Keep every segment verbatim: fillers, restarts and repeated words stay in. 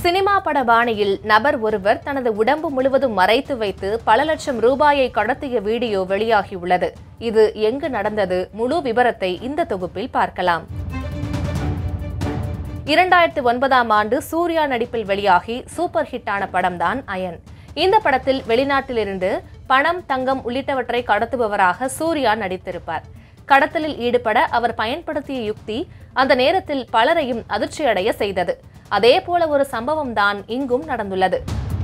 Cinema பட பாணியில் நபர் ஒருவர் தனது உடம்பு முழுவதும் மறைத்து வைத்து பல லட்சம் ரூபாயை கடத்திய வீடியோ வெளியாகியுள்ளது. இது எங்கு நடந்தது? முழு விவரத்தை இந்த தொகுப்பில் பார்க்கலாம். இரண்டாயிரத்து ஒன்பதாம் ஆண்டு சூர்யா நடிப்பில் வெளியாகி சூப்பர் ஹிட்டான படம்தான் அயன். இந்த படத்தில் வெளிநாட்டிலிருந்து பணம், தங்கம் உள்ளிட்டவற்றை கடத்துபவராக சூர்யா நடித்திருப்பார். கடத்தலில் ஈடுபட அவர் பயன்படுத்திய யுக்தி அந்த நேரத்தில் பலரையும் அதிர்ச்சியடைய செய்தது. அதேபோல ஒரு சம்பவம் தான் இங்கும் நடந்துள்ளது.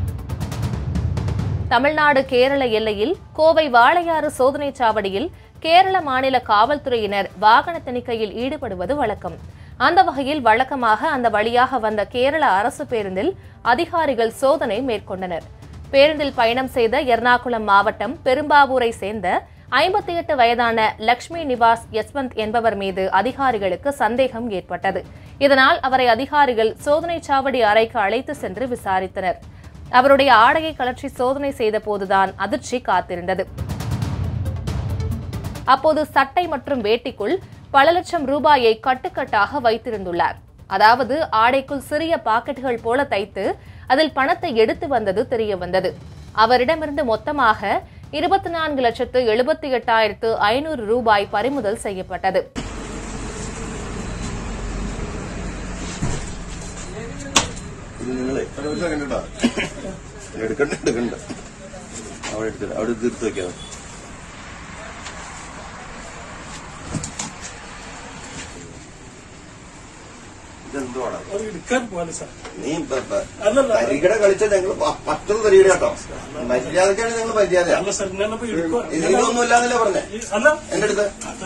தமிழ்நாடு கேரள எல்லையில் கோவை வாளையாறு சோதனைச் சாவடியில் கேரள மாநில காவல்துறையினர் வாகன தணிக்கையில் ஈடுபடுவது வழக்கம். அந்த வகையில் வழக்கமாக அந்த வழியாக வந்த கேரள அரசு பேருந்தில் அதிகாரிகள் சோதனை மேற்கொண்டனர். பேருந்தில் பயணம் செய்த எர்ணாகுளம் மாவட்டம் பெரும்பாவூரை சேர்ந்த ஐம்பத்தி எட்டு வயதான லட்சுமி நிவாஸ் யஸ்வந்த் என்பவர் மீது அதிகாரிகளுக்கு சந்தேகம் ஏற்பட்டது. இதனால் அவரை அதிகாரிகள் சோதனை சாவடி அறைக்கு அழைத்து சென்று விசாரித்தனர். அவருடைய ஆடையை கழற்றி சோதனை செய்த போதுதான் அதிர்ச்சி காத்திருந்தது. அப்போது சட்டை மற்றும் வேட்டிக்குள் பல லட்சம் ரூபாயை கட்டுக்கட்டாக வைத்திருந்துள்ளார். அதாவது ஆடைக்குள் சிறிய பாக்கெட்டுகள் போல தைத்து அதில் பணத்தை எடுத்து வந்தது தெரிய வந்தது. அவரிடமிருந்து மொத்தமாக இருபத்தி நான்கு லட்சத்து எழுபத்தி எட்டாயிரத்து ஐநூறு ரூபாய் பறிமுதல் செய்யப்பட்டது. നീ തരികട കളിച്ചാൽ ഞങ്ങൾ മറ്റൊരു തരികട കേട്ടോ. മര്യാദക്കാണ് നിങ്ങൾ മര്യാദ. ഇതൊന്നും ഇല്ലാന്നല്ലേ പറഞ്ഞേ എന്റെ അടുത്ത്.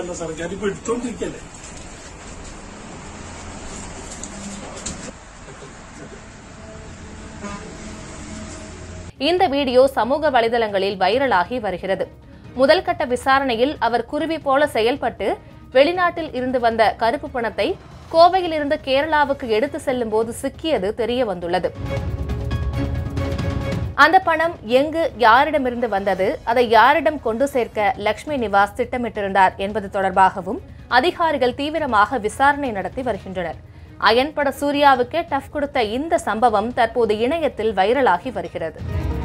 இந்த வீடியோ சமூக வலைதளங்களில் வைரலாகி வருகிறது. முதல் கட்ட விசாரணையில் அவர் குருவி போல செயல்பட்டு வெளிநாட்டில் இருந்து வந்த கருப்பு பணத்தை கோவையில் இருந்து கேரளாவுக்கு எடுத்து செல்லும் போது சிக்கியது தெரிய வந்துள்ளது. அந்த பணம் எங்கு, யாரிடமிருந்து வந்தது, அதை யாரிடம் கொண்டு சேர்க்க லட்சுமி நிவாஸ் திட்டமிட்டிருந்தார் என்பது தொடர்பாகவும் அதிகாரிகள் தீவிரமாக விசாரணை நடத்தி வருகின்றனர். அயன் பட சூர்யாவுக்கு டஃப் கொடுத்த இந்த சம்பவம் தற்போது இணையத்தில் வைரலாகி வருகிறது.